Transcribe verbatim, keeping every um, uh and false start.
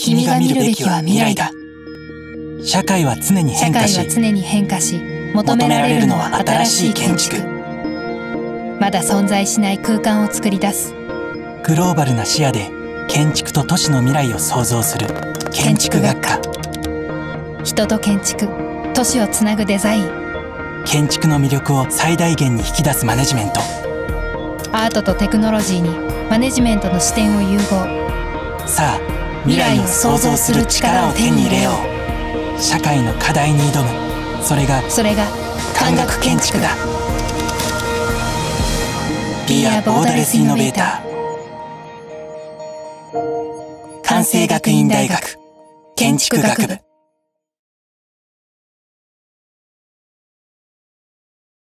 君が見るべきは未来だ。 社会は常に変化し、 社会は常に変化し、求められるのは新しい建築。まだ存在しない空間を作り出す。 グローバルな視野で建築と都市の未来を創造する建築学科。 人と建築、都市をつなぐデザイン。 建築の魅力を最大限に引き出すマネジメント。 アートとテクノロジーにマネジメントの視点を融合。 さあ、未来を創造する力を手に入れよう。社会の課題に挑む。それがそれが漢学建築だ。 Be a Borderless Innovator。 関西学院大学建築学部。